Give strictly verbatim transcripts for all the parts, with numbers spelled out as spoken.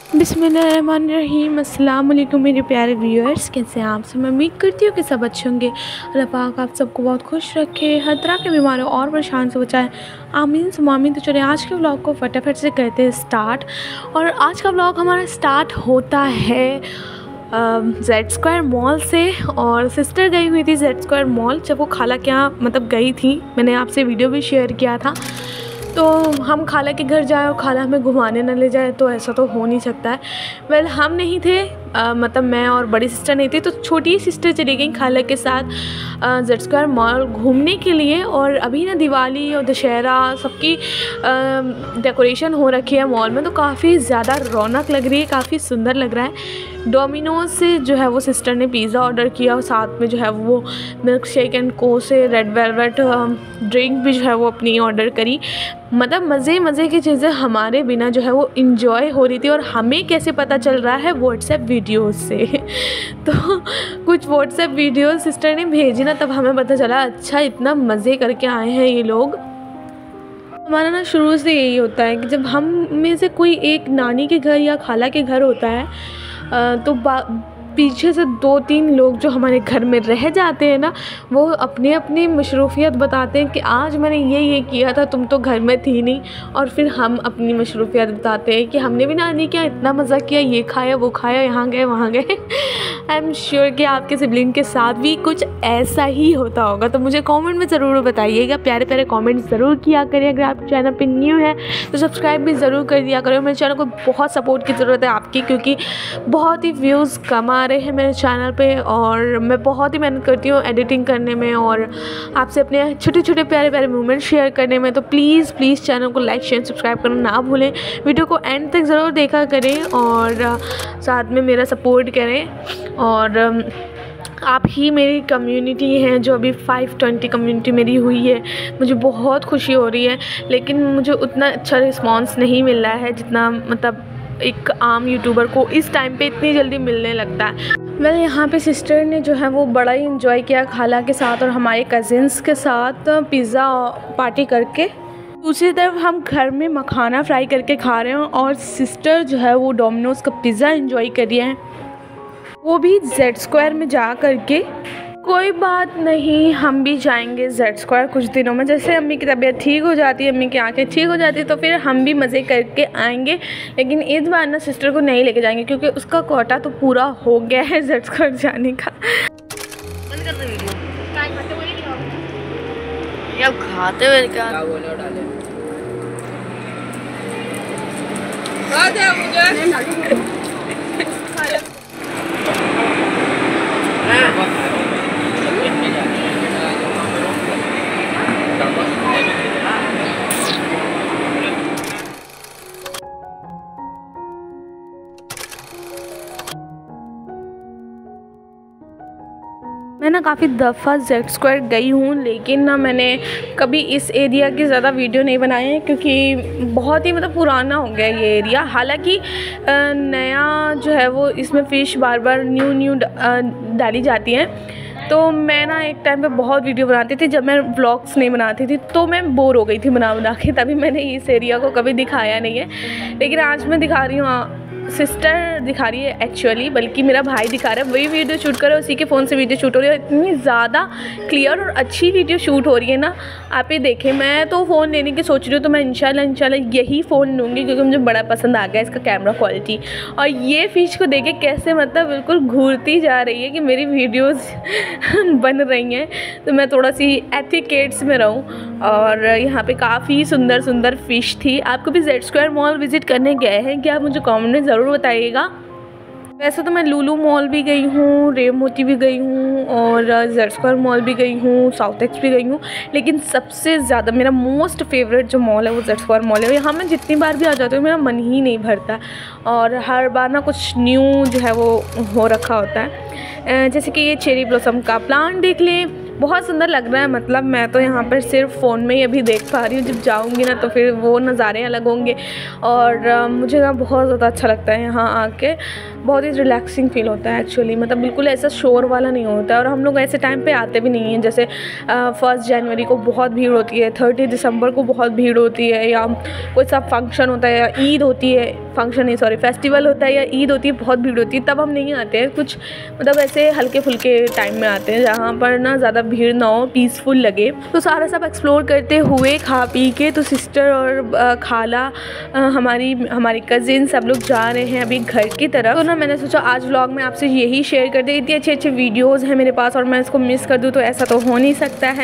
बिस्मिल्लाहिर्रहमानिर्रहीम। अस्सलाम वालेकुम मेरे प्यारे व्यूअर्स, कैसे हैं आप सब। मैं उम्मीद करती हूँ कि सब अच्छे होंगे। अल्लाह पाक आप सबको बहुत खुश रखे, हर तरह के बीमारियों और परेशान से बचाएं, आमीन सुम्मा आमीन। तो चलिए आज के व्लॉग को फटाफट से करते हैं स्टार्ट। और आज का व्लॉग हमारा स्टार्ट होता है जेड स्क्वायर मॉल से। और सिस्टर गई हुई थी जेड स्क्वायर मॉल, जब वो खाला के यहाँ मतलब गई थी, मैंने आपसे वीडियो भी शेयर किया था। तो हम खाला के घर जाए और खाला हमें घुमाने न ले जाए तो ऐसा तो हो नहीं सकता है। वेल हम नहीं थे, आ, मतलब मैं और बड़ी सिस्टर नहीं थी, तो छोटी सिस्टर चली गई खाला के साथ जेड स्क्वायर मॉल घूमने के लिए। और अभी ना दिवाली और दशहरा सबकी डेकोरेशन हो रखी है मॉल में, तो काफ़ी ज़्यादा रौनक लग रही है, काफ़ी सुंदर लग रहा है। डोमिनोज से जो है वो सिस्टर ने पिज़्ज़ा ऑर्डर किया और साथ में जो है वो मिल्क शेक एंड को से रेड वेलवेट ड्रिंक भी जो है वो अपनी ऑर्डर करी। मतलब मज़े मज़े की चीज़ें हमारे बिना जो है वो इंजॉय हो रही थी। और हमें कैसे पता चल रहा है, व्हाट्सएप वीडियोस से। तो कुछ व्हाट्सएप वीडियोस सिस्टर ने भेजी ना, तब हमें पता चला अच्छा इतना मज़े करके आए हैं ये लोग। हमारा ना शुरू से यही होता है कि जब हम में से कोई एक नानी के घर या खाला के घर होता है तो पीछे से दो तीन लोग जो हमारे घर में रह जाते हैं ना, वो अपनी अपनी मशरूफ़ियत बताते हैं कि आज मैंने ये ये किया था, तुम तो घर में थी नहीं। और फिर हम अपनी मशरूफ़ियत बताते हैं कि हमने भी नानी क्या इतना मज़ा किया, ये खाया वो खाया, यहाँ गए वहाँ गए। आई एम श्योर कि आपके सिबलिंग के साथ भी कुछ ऐसा ही होता होगा। तो मुझे कमेंट में ज़रूर बताइएगा, प्यारे प्यारे कमेंट ज़रूर किया करिए। अगर आप चैनल पे न्यू है तो सब्सक्राइब भी ज़रूर कर दिया करो। मेरे चैनल को बहुत सपोर्ट की ज़रूरत है आपकी, क्योंकि बहुत ही व्यूज़ कम आ रहे हैं मेरे चैनल पे और मैं बहुत ही मेहनत करती हूँ एडिटिंग करने में और आपसे अपने छोटे छोटे प्यारे प्यारे मोमेंट शेयर करने में। तो प्लीज़ प्लीज़ चैनल को लाइक शेयर सब्सक्राइब करना ना भूलें। वीडियो को एंड तक ज़रूर देखा करें और साथ में मेरा सपोर्ट करें। और आप ही मेरी कम्युनिटी हैं, जो अभी फाइव ट्वेंटी कम्युनिटी मेरी हुई है, मुझे बहुत खुशी हो रही है। लेकिन मुझे उतना अच्छा रिस्पांस नहीं मिल रहा है जितना मतलब एक आम यूट्यूबर को इस टाइम पे इतनी जल्दी मिलने लगता है। मैंने यहाँ पे सिस्टर ने जो है वो बड़ा ही इंजॉय किया खाला के साथ और हमारे कज़िन्स के साथ पिज़्ज़ा पार्टी करके। दूसरी तरफ हम घर में मखाना फ्राई करके खा रहे हैं और सिस्टर जो है वो डोमिनोज़ का पिज़्ज़ा इंजॉय कर रही है, वो भी जेड स्क्वायर में जा कर के। कोई बात नहीं, हम भी जाएंगे जेड स्क्वायर कुछ दिनों में। जैसे अम्मी की तबीयत ठीक हो जाती है, अम्मी की आंखें ठीक हो जाती है, तो फिर हम भी मज़े करके आएंगे। लेकिन इस बार ना सिस्टर को नहीं लेके जाएंगे, क्योंकि उसका कोटा तो पूरा हो गया है जेड स्क्वायर जाने का। बंद कर दे वीडियो। क्या खाते हुए क्या डाले मैं ना काफ़ी दफ़ा जेड स्क्वायर गई हूँ, लेकिन ना मैंने कभी इस एरिया की ज़्यादा वीडियो नहीं बनाए हैं, क्योंकि बहुत ही मतलब पुराना हो गया ये एरिया। हालांकि नया जो है वो इसमें फ़िश बार बार न्यू न्यू डाली जाती हैं। तो मैं ना एक टाइम पे बहुत वीडियो बनाती थी, जब मैं व्लॉग्स नहीं बनाती थी तो मैं बोर हो गई थी बना बना के, तभी मैंने इस एरिया को कभी दिखाया नहीं है। लेकिन आज मैं दिखा रही हूँ, सिस्टर दिखा रही है एक्चुअली, बल्कि मेरा भाई दिखा रहा है, वही वीडियो शूट कर रहा है, उसी के फ़ोन से वीडियो शूट हो रही है। इतनी ज़्यादा क्लियर और अच्छी वीडियो शूट हो रही है ना, आप ये देखें। मैं तो फ़ोन लेने की सोच रही हूँ, तो मैं इंशाल्लाह इंशाल्लाह यही फ़ोन लूँगी, क्योंकि मुझे बड़ा पसंद आ गया इसका कैमरा क्वालिटी। और ये फ़िश को देखे कैसे मतलब बिल्कुल घूरती जा रही है कि मेरी वीडियोज़ बन रही हैं, तो मैं थोड़ा सी एथिकेट्स में रहूँ। और यहाँ पर काफ़ी सुंदर सुंदर फ़िश थी। आपको भी जेड स्क्वायर मॉल विज़िट करने गए हैं क्या, मुझे कॉमेंट में ज़रूर बताइएगा। वैसे तो मैं लुलु मॉल भी गई हूँ, रेव मोती भी गई हूँ और जेड स्क्वायर मॉल भी गई हूँ, साउथ एक्स भी गई हूँ। लेकिन सबसे ज़्यादा मेरा मोस्ट फेवरेट जो मॉल है वो जेड स्क्वायर मॉल है। यहाँ मैं जितनी बार भी आ जाती हूँ मेरा मन ही नहीं भरता और हर बार ना कुछ न्यू जो है वो हो रखा होता है। जैसे कि ये चेरी ब्लॉसम का प्लांट देख लें, बहुत सुंदर लग रहा है। मतलब मैं तो यहाँ पर सिर्फ फ़ोन में ही अभी देख पा रही हूँ, जब जाऊँगी ना तो फिर वो नज़ारे अलग होंगे। और आ, मुझे ना बहुत ज़्यादा अच्छा लगता है यहाँ आके, बहुत ही रिलैक्सिंग फ़ील होता है एक्चुअली। मतलब बिल्कुल ऐसा शोर वाला नहीं होता है। और हम लोग ऐसे टाइम पे आते भी नहीं हैं, जैसे फर्स्ट जनवरी को बहुत भीड़ होती है, थर्टी दिसंबर को बहुत भीड़ होती है, या कोई सा फंक्शन होता है, या ईद होती है, फंक्शन नहीं सॉरी फेस्टिवल होता है या ईद होती है, बहुत भीड़ होती है, तब हम नहीं आते हैं। कुछ मतलब ऐसे हल्के फुल्के टाइम में आते हैं जहाँ पर ना ज़्यादा भीड़ ना हो, पीसफुल लगे। तो सारा सब एक्सप्लोर करते हुए खा पी के तो सिस्टर और खाला हमारी हमारी कज़िन सब लोग जा रहे हैं अभी घर की तरफ। तो ना मैंने सोचा आज व्लॉग में आपसे यही शेयर कर दे। इतने अच्छे अच्छे वीडियोज़ हैं मेरे पास और मैं इसको मिस कर दूँ तो ऐसा तो हो नहीं सकता है।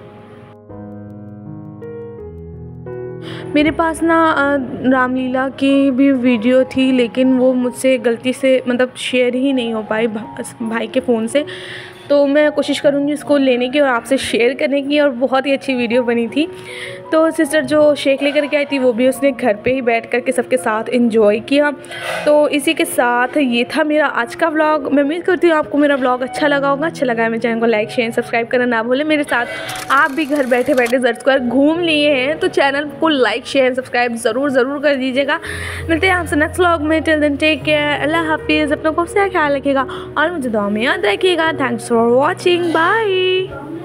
मेरे पास ना रामलीला की भी वीडियो थी, लेकिन वो मुझसे गलती से मतलब शेयर ही नहीं हो पाई भाई के फ़ोन से। तो मैं कोशिश करूँगी इसको लेने की और आपसे शेयर करने की, और बहुत ही अच्छी वीडियो बनी थी। तो सिस्टर जो शेक लेकर के आई थी वो भी उसने घर पे ही बैठ कर के सबके साथ एंजॉय किया। तो इसी के साथ ये था मेरा आज का व्लॉग। मैं उम्मीद करती हूँ आपको मेरा व्लॉग अच्छा लगा होगा। अच्छा लगा है मेरे चैनल को लाइक शेयर सब्सक्राइब करना ना भूलें। मेरे साथ आप भी घर बैठे बैठे ज़र्द स्क्वायर घूम लिए हैं तो चैनल को लाइक शेयर सब्सक्राइब ज़रूर ज़रूर कर दीजिएगा। मिलते हैं आपसे नेक्स्ट व्लॉग में। टिल देन टेक केयर, अल्लाह हाफिज़। अपना खूब सारा ख्याल रखिएगा और मुझे दुआ में याद रखिएगा। Thanks for watching, bye.